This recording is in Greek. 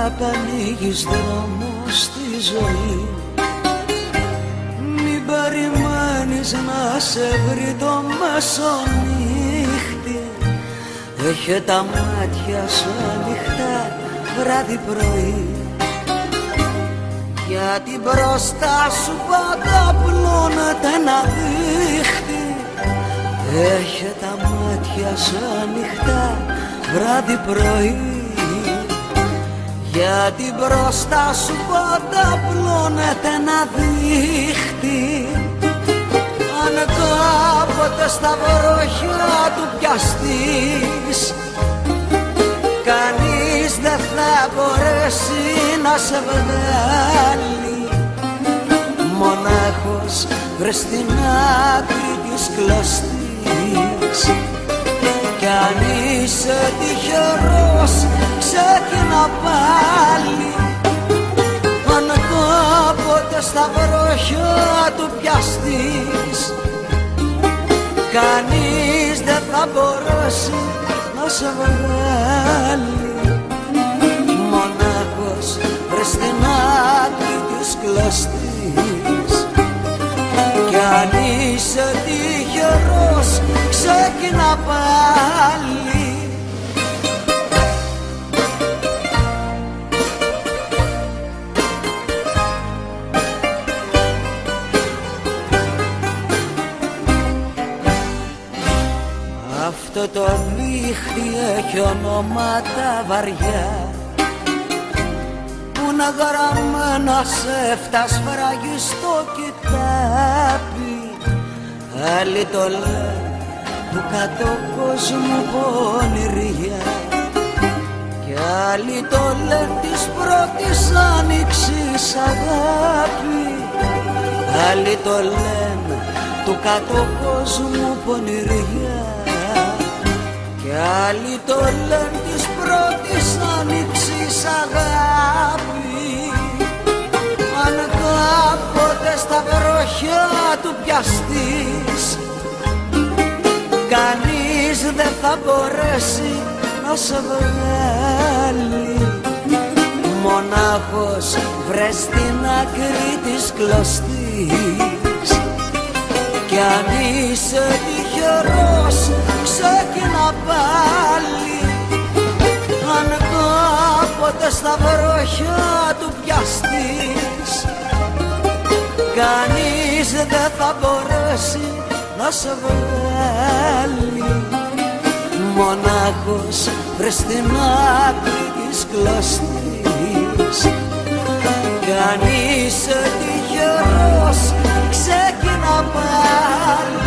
απ' δρόμο στη ζωή. Μην περιμένεις να σε βρει το μεσονύχτη. Έχε τα μάτια σου ανοιχτά βράδυ πρωί. Γιατί μπροστά σου πάντα πλώνεται ένα δίχτυ. Έχε τα μάτια σου ανοιχτά βράδυ πρωί. Γιατί μπροστά σου πάντα πλώνεται ένα δίχτυ. Αν κάποτε στα βροχιά του πιαστείς, κανείς δεν θα μπορέσει να σε βγάλει. Μονάχος βρες την άκρη της κλωστής. Κι αν είσαι τυχερός ξεκινά πάλι. Αν κάποτε στα βροχιά του πιαστείς, κανείς δεν θα μπορέσει να σε βγάλει. Μονάχος βρες την άκρη της κλωστής. Κι αν είσαι τυχερός ξεκινά πάλι. Αυτό το δίχτυ έχει ονόματα βαριά που είναι γραμμένα σε 7 σφράγγι στο κοιτάπι. Άλλοι το λένε του κάτω κόσμου πονηριά κι άλλοι το λένε της πρώτης άνοιξης αγάπη. Άλλοι το λένε του κάτω κόσμου πονηριά κι άλλοι το λένε της πρώτης άνοιξης αγάπη. Αν κάποτε στα βροχιά του πιαστείς, κανείς δεν θα μπορέσει να σε βγάλει. Μονάχος βρες την άκρη της κλωστής. Κι αν είσαι τυχερός ξεκινά πάλι. Αν κάποτε στα βροχιά του πιαστείς, κανείς δεν θα μπορέσει να σε βγάλει. Μονάχος βρες την άκρη της κλωστής. Κι αν είσαι τυχερός ξεκινά πάλι.